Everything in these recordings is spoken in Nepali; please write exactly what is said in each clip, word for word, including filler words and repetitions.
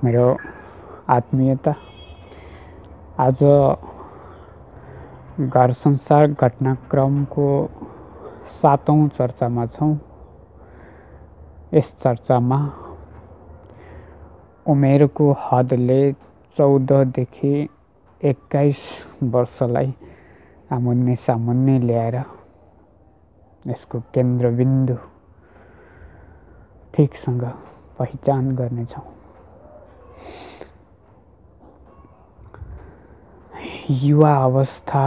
मेरो आत्मीयता आज घर संसार घटनाक्रमको सातौं चर्चामा छौं। यस चर्चामा उमेरको हदले चौध देखि एक्काइस वर्षलाई आमुन्ने सामुन्ने ल्याएर यसको केन्द्रबिन्दु ठिकसँग पहिचान गर्नेछौं। युवा अवस्था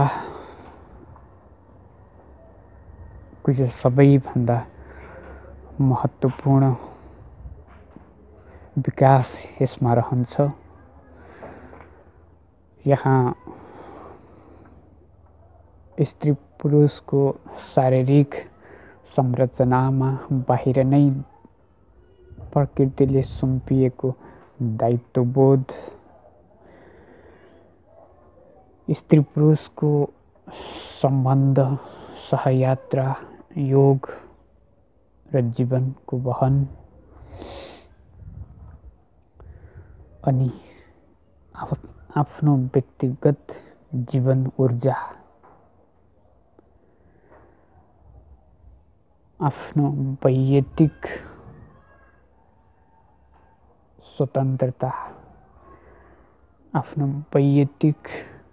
को यो सबैभन्दा महत्त्वपूर्ण विकास यसमा रहन्छ। यहाँ स्त्री पुरुषको शारीरिक संरचनामा बाहिर नै प्रकृतिले सुम्पिएको दायित्वबोध, स्त्री पुरुषको सम्बन्ध, सहयात्रा, योग र जीवनको वहन अनि आफ्नो व्यक्तिगत जीवन ऊर्जा, आफ्नो वैयक्तिक स्वतन्त्रता, आफ्नो वैयक्तिक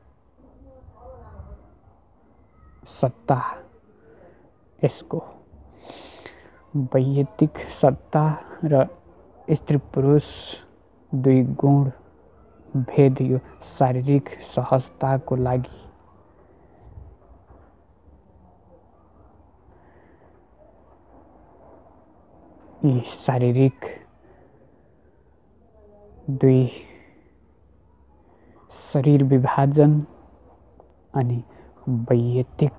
सत्ता, यसको वैयक्तिक सत्ता र स्त्री पुरुष दुई गुण भेद यो शारीरिक सहजताको लागि यी शारीरिक दुई शरीर विभाजन अनि वैयक्तिक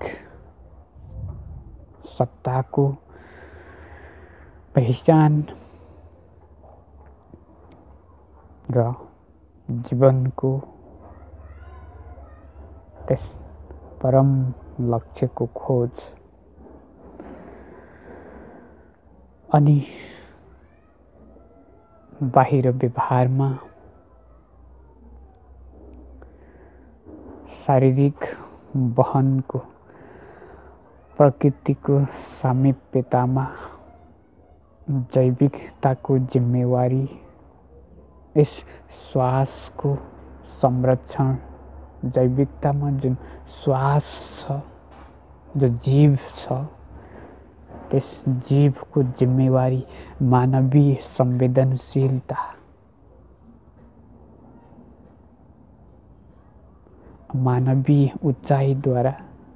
सत्ताको पहिचान र जीवनको त्यस परम लक्ष्यको खोज अनि बाहिर व्यवहारमा शारीरिक वहनको प्रकृतिको सामिप्यतामा जैविकताको जिम्मेवारी, यस श्वासको संरक्षण, जैविकतामा जुन श्वास छ, जो जीव छ, त्यस जीवको जिम्मेवारी मानवीय संवेदनशीलता, मानवीय उचाइद्वारा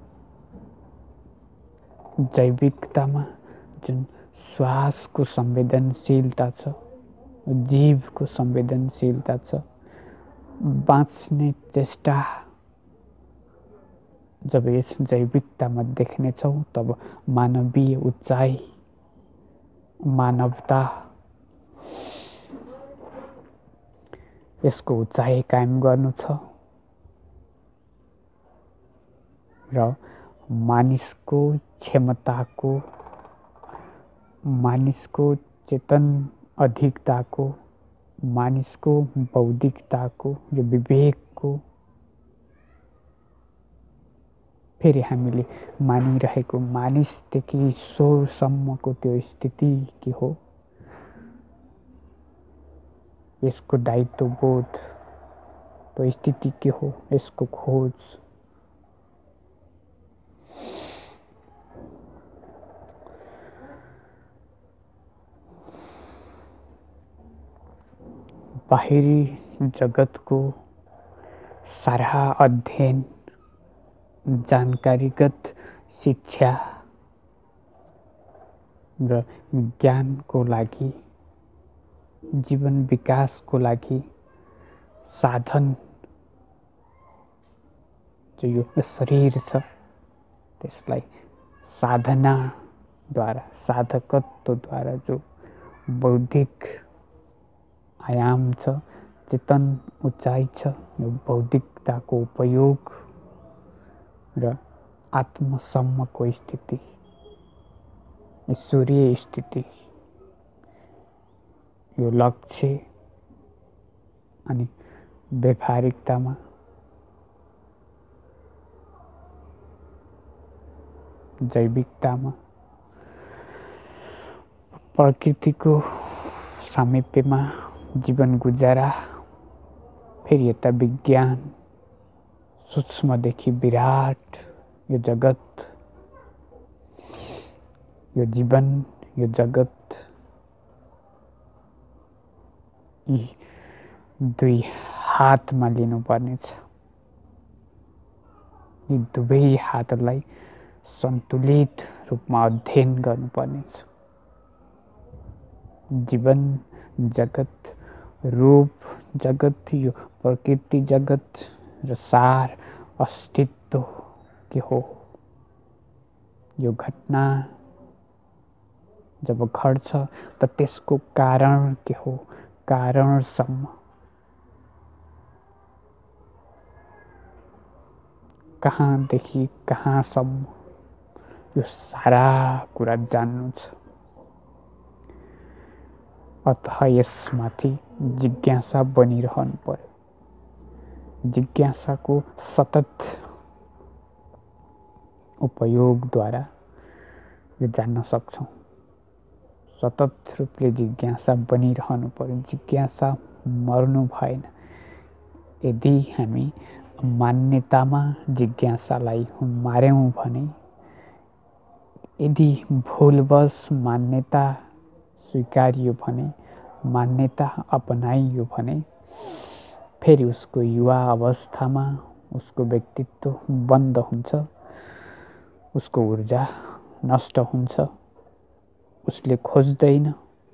जैविकतामा जुन श्वासको संवेदनशीलता छ, जीवको संवेदनशीलता छ, बाँच्ने चेष्टा जब यस जैविकतामा देख्नेछौँ तब मानवीय उचाइ, मानवता, यसको उचाइ कायम गर्नु छ र मानिसको क्षमताको, मानिसको चेतन अधिकताको, मानिसको बौद्धिकताको, यो विवेकको, फेरि हामीले मानिरहेको मानिसदेखि ईश्वरसम्मको त्यो स्थिति के हो, यसको दायित्वबोध, त्यो स्थिति के हो, यसको खोज बाहिरी जगतको सारा अध्ययन, जानकारीगत शिक्षा र ज्ञानको लागि, जीवन विकासको लागि साधन जो यो शरीर छ, त्यसलाई साधनाद्वारा, साधकत्वद्वारा जो बौद्धिक आयाम छ, चेतन उचाइ छ, यो बौद्धिकताको उपयोग र आत्मसम्मको स्थिति, ईश्वरीय स्थिति, यो लक्ष्य अनि व्यावहारिकतामा जैविकतामा प्रकृतिको सामिप्यमा जीवन गुजारा, फेरि यता विज्ञान, सूक्ष्मदेखि विराट यो जगत, यो जीवन, यो जगत, यी दुई हातमा लिनुपर्नेछ। यी दुवै हातलाई सन्तुलित रूपमा अध्ययन गर्नुपर्नेछ। जीवन जगत, रूप जगत, यो प्रकृति जगत र सार अस्तित्व के हो, यो घटना जब घट्छ त त्यसको कारण के हो, कारणसम्म कहाँदेखि कहाँसम्म यो सारा कुरा जान्नु छ। अतः यसमाथि जिज्ञासा बनिरहनु पर्यो। जिज्ञासाको सतत उपयोगद्वारा यो जान्न सक्छौँ। सतत रूपले जिज्ञासा बनिरहनु पर्यो। जिज्ञासा मर्नु भएन। यदि हामी मान्यतामा जिज्ञासालाई मार्यौँ भने, यदि भुलवश मान्यता स्वीकारियो भने, मान्यता अपनाइयो भने, फेरि उसको युवा अवस्थामा उसको व्यक्तित्व बन्द हुन्छ, उसको ऊर्जा नष्ट हुन्छ, उसले खोज्दैन,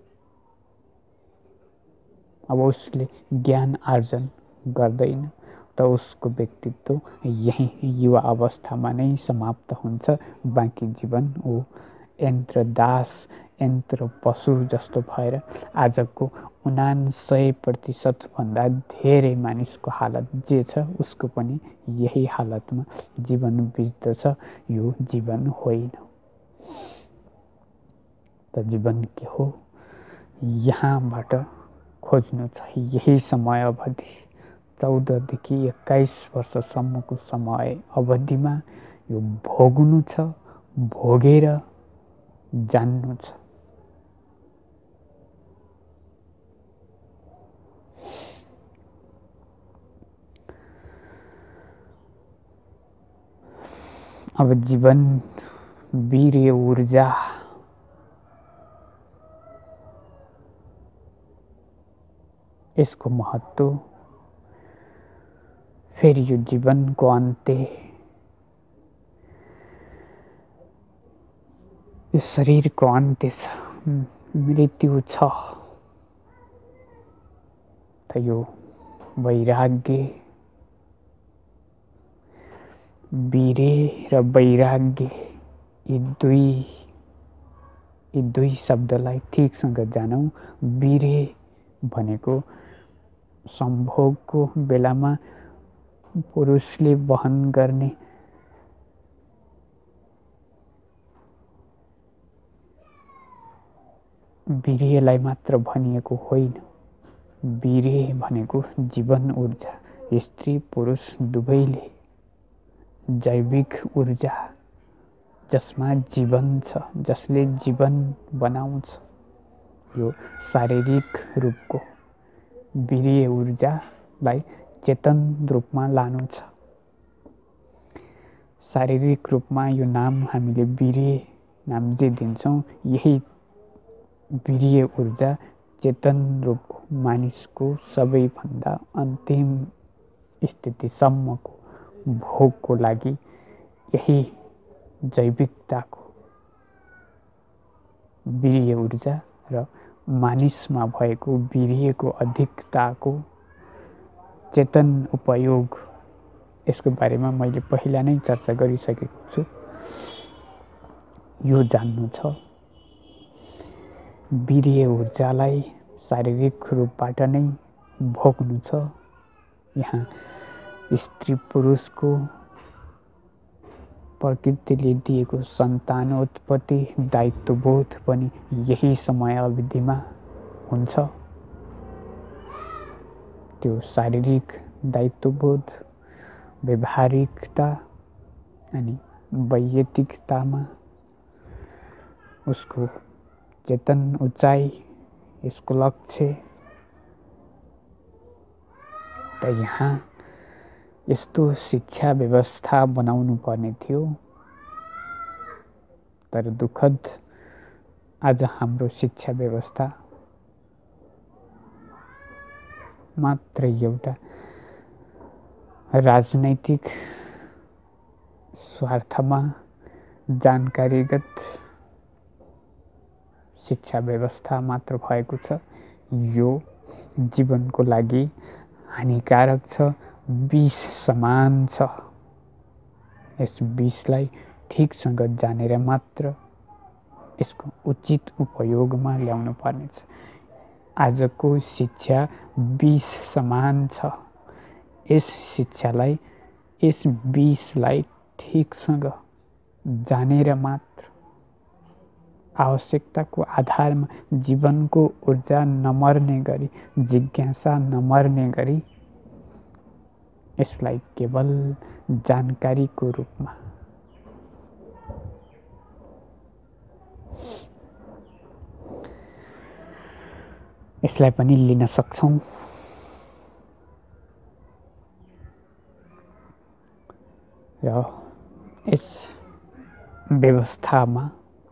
अब उसले ज्ञान आर्जन गर्दैन, त उसको व्यक्तित्व यही युवा अवस्थामा नै समाप्त हुन्छ। बाँकी जीवन ऊ यन्त्र दास, यन्त्र पशु जस्तो भएर आजको उनान्सय प्रतिशत भन्दा धेरै मानिसको हालत जे छ उसको पनि यही हालतमा जीवन बित्दछ। यो जीवन होइन। त जीवन के हो, यहाँबाट खोज्नु छ। यही समय अवधि चौधदेखि एक्काइस वर्षसम्मको समय अवधिमा यो भोग्नु छ, भोगेर जान्नु छ। अब जीवन, वीर्य, ऊर्जा, यसको महत्त्व, फेरि यो जीवनको अन्त्य, यो शरीरको अन्त्य छ, मृत्यु छ। त यो वैराग्य, वीर्य र वैराग्य, यी दुई यी दुई शब्दलाई ठिकसँग जानौँ। वीर्य भनेको सम्भोगको बेलामा पुरुषले वहन गर्ने वीर्यलाई मात्र भनिएको होइन। वीर्य भनेको जीवन ऊर्जा, स्त्री पुरुष दुवैले जैविक ऊर्जा, जसमा जीवन छ, जसले जीवन बनाउँछ। यो शारीरिक रूपको वीर्य ऊर्जालाई चेतन रूपमा लानु छ। शारीरिक रूपमा यो नाम हामीले वीर्य नाम जे दिन्छौँ, यही वीर्य ऊर्जा चेतन रूपको मानिसको सबैभन्दा अन्तिम स्थितिसम्मको भोगको लागि यही जैविकताको वीर्य ऊर्जा र मानिसमा भएको वीर्यको अधिकताको चेतन उपयोग, यसको बारेमा मैले पहिला नै चर्चा गरिसकेको छु। यो जान्नु छ। वीर्य ऊर्जालाई शारीरिक रूपबाट नै भोग्नु छ। यहाँ स्त्री पुरुषको प्रकृतिले दिएको सन्तानोत्पत्ति दायित्वबोध पनि यही समय अवधिमा हुन्छ। त्यो शारीरिक दायित्वबोध, व्यवहारिकता अनि वैयक्तिकतामा उसको चेतन उचाइ, यसको लक्ष्य। त यहाँ यस्तो शिक्षा व्यवस्था बनाउनु पर्ने थियो। तर दुःखद आज हाम्रो शिक्षा व्यवस्था मात्र एउटा राजनैतिक स्वार्थमा जानकारीगत शिक्षा व्यवस्था मात्र भएको छ। यो जीवनको लागि हानिकारक छ, विष समान छ। यस विषलाई ठिकसँग जानेर मात्र यसको उचित उपयोगमा ल्याउनु पर्नेछ। आजको शिक्षा विष समान छ। यस शिक्षालाई, यस विषलाई ठिकसँग जानेर मात्र आवश्यकताको आधारमा जीवनको ऊर्जा नमर्ने गरी, जिज्ञासा नमर्ने गरी यसलाई केवल जानकारीको रूपमा यसलाई पनि लिन सक्छौं। र यस व्यवस्थामा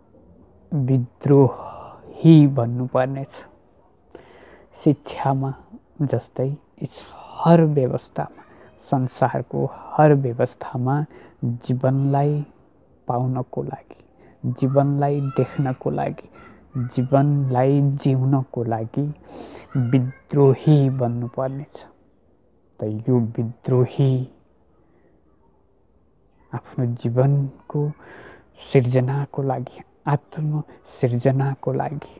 विद्रोही भन्नुपर्नेछ। शिक्षामा जस्तै यस हर व्यवस्थामा, संसारको हर व्यवस्थामा जीवनलाई पाउनको लागि, जीवनलाई देख्नको लागि, जीवनलाई जिउनको लागि विद्रोही बन्नुपर्नेछ। त यो विद्रोही आफ्नो जीवनको सिर्जनाको लागि, आत्म सिर्जनाको लागि,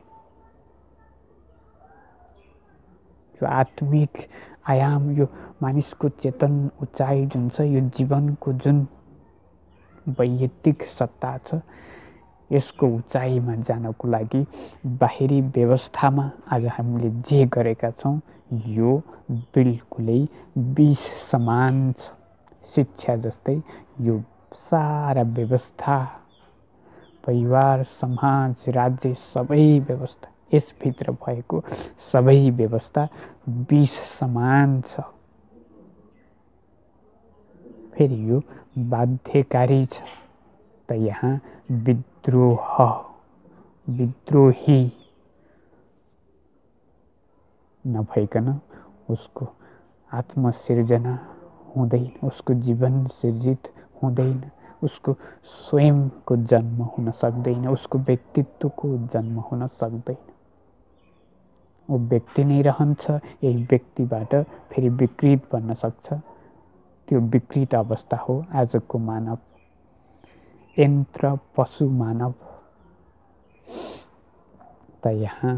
यो आत्मिक आयाम, यो मानिसको चेतन उचाइ जुन छ, यो जीवनको जुन वैयक्तिक सत्ता छ, यसको उचाइमा जानको लागि बाहिरी व्यवस्थामा आज हामीले जे गरेका छौं यो बिल्कुलै विष समान छ। शिक्षा जस्तै यो सारा व्यवस्था, परिवार, समाज, राज्य, सबै व्यवस्था, यसभित्र भएको सबै व्यवस्था विष समान छ। फेरि यो बाध्यकारी छ। त यहाँ विद्रोह, विद्रोही नभइकन उसको आत्मसिर्जना हुँदैन, उसको जीवन सिर्जित हुँदैन, उसको स्वयंको जन्म हुन सक्दैन, उसको व्यक्तित्वको जन्म हुन सक्दैन। ऊ व्यक्ति नै रहन्छ, यही व्यक्तिबाट फेरि विकृत बन्न सक्छ। त्यो विकृत अवस्था हो आजको मानव, यन्त्र पशु मानव। त यहाँ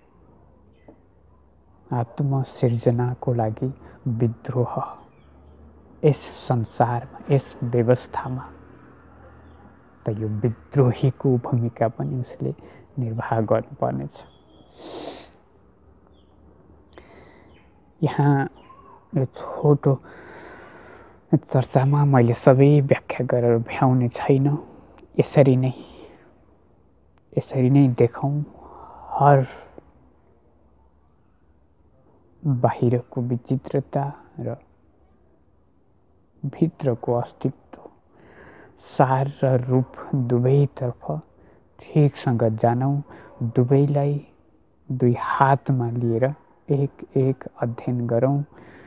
आत्मसिर्जनाको लागि विद्रोह, यस संसारमा, यस व्यवस्थामा। त यो विद्रोहीको भूमिका पनि उसले निर्वाह गर्नुपर्नेछ। यहाँ यो छोटो चर्चामा मैले सबै व्याख्या गरेर भ्याउने छैन। यसरी नै यसरी नै देखौं हर बाहिरको विचित्रता र भित्रको अस्तित्व, सार र रूप दुवैतर्फ ठिकसँग जानौं। दुवैलाई दुई हातमा लिएर एक एक अध्ययन गरौं।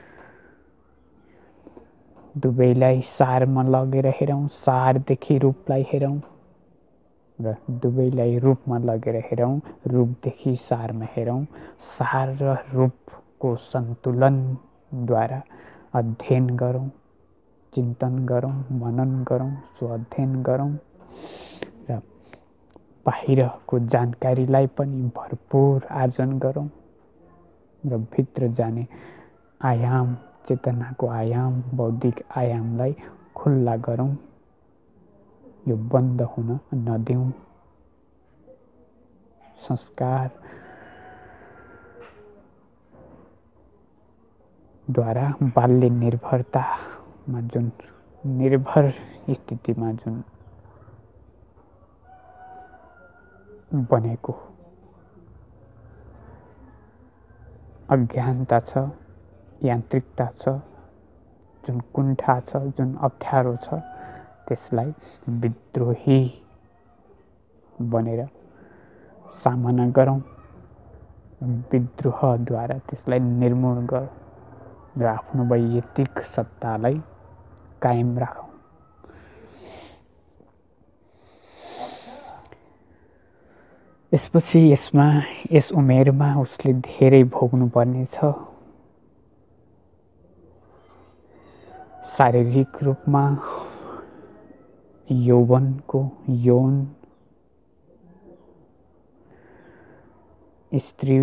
दुवैलाई सारमा लगेर हेरौं, सारदेखि रूपलाई हेरौं र दुवैलाई रूपमा लगेर हेरौं, रूपदेखि सारमा हेरौं। सार र रूपको सन्तुलनद्वारा अध्ययन गरौं, चिन्तन गरौं, मनन गरौं, स्वाध्ययन गरौं र बाहिरको जानकारीलाई पनि भरपूर आर्जन गरौं र भित्र जाने आयाम, चेतनाको आयाम, बौद्धिक आयामलाई खुल्ला गरौं। यो बन्द हुन नदिउँ। संस्कार द्वारा बाल्य निर्भरतामा जुन निर्भर स्थितिमा जुन बनेको अज्ञानता छ, यान्त्रिकता छ, जुन कुण्ठा छ, जुन अप्ठ्यारो छ, त्यसलाई विद्रोही बनेर सामना गरौँ, विद्रोहद्वारा त्यसलाई निर्मूल गरौँ र आफ्नो वैयक्तिक सत्तालाई कायम राखौँ। यसपछि यसमा यस उमेरमा उसले धेरै भोग्नुपर्ने छ। शारीरिक रूपमा यौवनको यौन स्त्री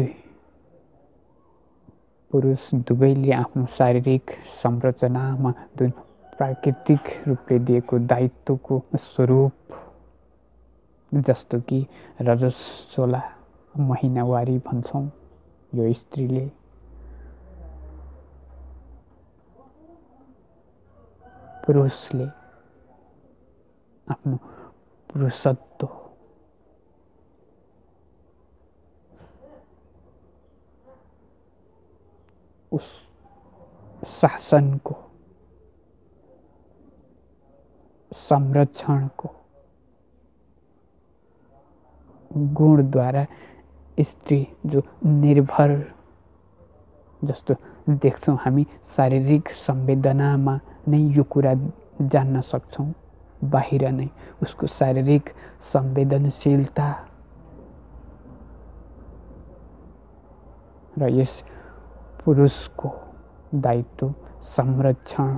पुरुष दुवैले आफ्नो शारीरिक संरचनामा जुन प्राकृतिक रूपले दिएको दायित्वको स्वरूप, जस्तो कि रजस्वला महिनावारी भन्छौँ, यो स्त्रीले पुरुषले आफ्नो पुरुषत्व उस शासनको संरक्षणको गुणद्वारा स्त्री जो निर्भर, जस्तो देख्छौँ हामी शारीरिक संवेदनामा नै यो कुरा जान्न सक्छौँ, बाहिर नै उसको शारीरिक संवेदनशीलता र यस पुरुषको दायित्व संरक्षण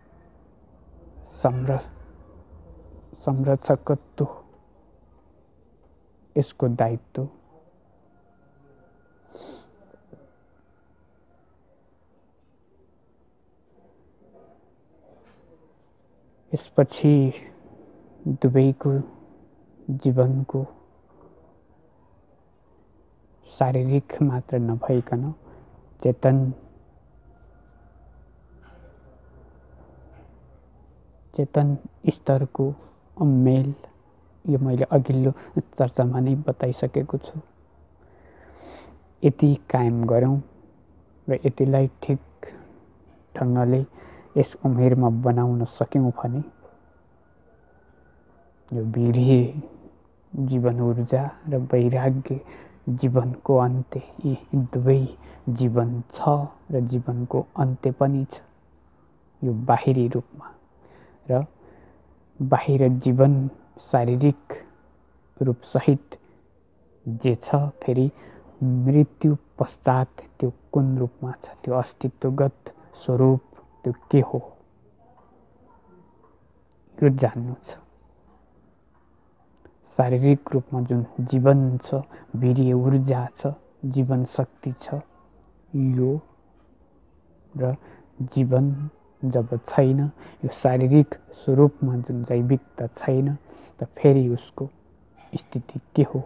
संर संरक्षकत्व, यसको दायित्व यसपछि दुवैको जीवनको शारीरिक मात्र नभइकन चेतन चेतन स्तरको मेल, यो मैले अघिल्लो चर्चामा नै बताइसकेको छु, यति कायम गरौँ र यतिलाई ठिक ढङ्गले यस उमेरमा बनाउन सक्यौँ भने यो वीर्य जीवन ऊर्जा र वैराग्य जीवनको अन्त्य, यी दुवै जीवन छ र जीवनको अन्त्य पनि छ, यो बाहिरी रूपमा। र बाहिर जीवन शारीरिक रूपसहित जे छ, फेरि मृत्यु पश्चात त्यो कुन रूपमा छ, त्यो अस्तित्वगत स्वरूप त्यो के हो, यो जान्नु छ। शारीरिक रूपमा जुन जीवन छ, वीर्य ऊर्जा छ, जीवन शक्ति छ, यो र जीवन जब छैन, यो शारीरिक स्वरूपमा जुन जैविकता छैन, त फेरि उसको स्थिति के हो,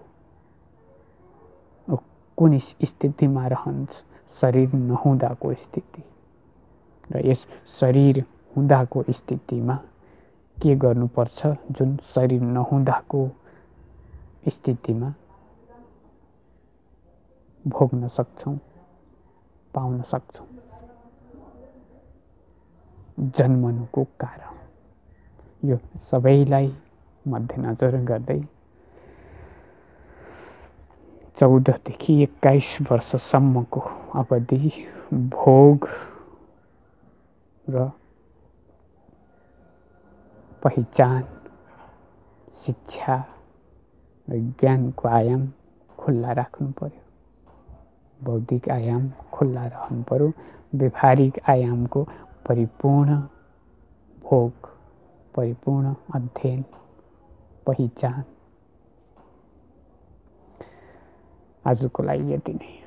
कुन स्थितिमा रहन्छ, शरीर नहुँदाको स्थिति र यस शरीर हुँदाको स्थितिमा के गर्नुपर्छ, जुन शरीर नहुँदाको स्थितिमा भोग्न सक्छौँ, पाउन सक्छौँ। जन्मनुको कारण यो सबैलाई मध्यनजर गर्दै चौधदेखि एक्काइस वर्षसम्मको अवधि भोग र पहिचान, शिक्षा र ज्ञानको आयाम खुल्ला राख्नु पर्यो। बौद्धिक आयाम खुल्ला रहनु पर्यो। व्यवहारिक आयामको परिपूर्ण भोग, परिपूर्ण अध्ययन, पहिचान। आजको लागि यति नै।